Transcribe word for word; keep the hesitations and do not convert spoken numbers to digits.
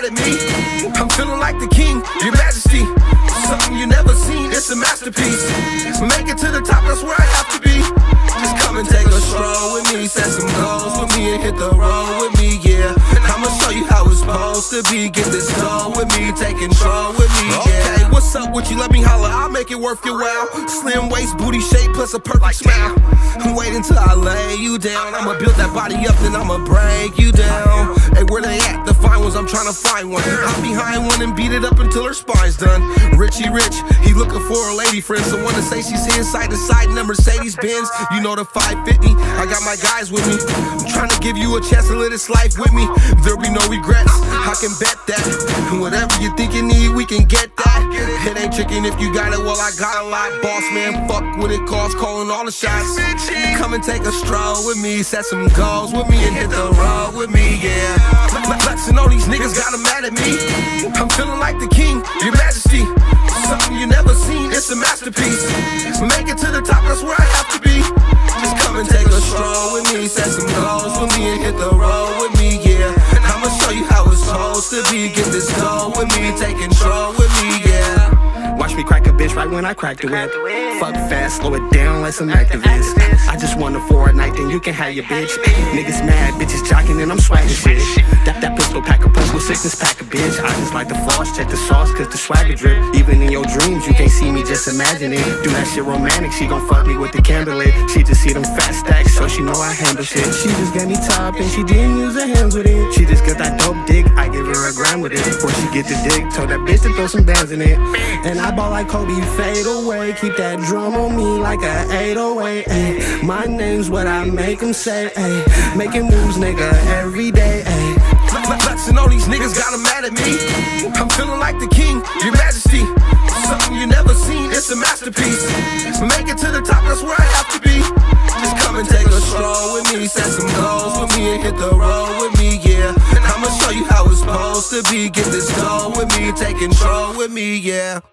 mad at me. I'm feeling like the king, your majesty. Something you never seen, it's a masterpiece. Make it to the top, that's where I have to be. Just come and take a stroll with me, set some goals with me and hit the road with me, yeah. I'ma show you how it's supposed to be. Get this goal with me, take control with me, yeah. Okay, what's up with you? Let me holler, I'll make it worth your while. Slim waist, booty shape, plus a perfect smile. Wait until I lay you down. I'ma build that body up, then I'ma break you down. Hey, where they at? The fine ones, I'm trying to find one. Hop behind one and beat it up until her spine's done. Richie Rich, he looking for a lady friend, someone to say she's here side to side in a Mercedes Benz. You know the five fifty, I got my guys with me. I'm trying to give you a chance to live this life with me. There'll be no regrets, I can bet that. Whatever you think you need, we can get that. It ain't tricking if you got it, well I got a lot. Boss man, fuck what it costs, calling all the shots. Come and take a stroll with me, set some goals with me and hit the road with me, yeah. Flexing on these niggas got them mad at me. I'm feeling like the king, your majesty. Something you never seen, it's a masterpiece. Make it to the top, that's where I have to be. Just come and take a stroll with me, set some goals with me and hit the road with me, yeah. I'ma show you how it's supposed to be. Get this goal with me, take control with me, yeah. Watch me crack a bitch right when I crack the whip. Fuck fast, slow it down like some activists. I just want a Fortnite, then you can have your bitch. Niggas mad, bitches jocking, and I'm swagging shit. That, that pistol pack a punch with sickness pack a bitch. I just like the floss, check the sauce, cause the swagger drip. Even in your dreams, you can't see me, just imagine it. Do that shit romantic, she gon' fuck me with the candlelit. She just see them fat stacks, so she know I handle shit. She just got me top, and she didn't use her hands with it. She just got that dope dick, I give her a gram with it. Before she get the dick, told that bitch to throw some bands in it. And I ball like Kobe, fade away. Keep that drum on me like a eight oh eight, ayy. My name's what I make them say, ayy. Making moves, nigga, every day, ayy. Flexing on these niggas got them mad at me. I'm feeling like the king, your majesty. Something you never seen, it's a masterpiece. Make it to the top, that's where I have to be. Just come and take a stroll with me, set some goals with me and hit the road with me, yeah. I'ma show you how it's supposed to be. Get this goal with me, take control with me, yeah.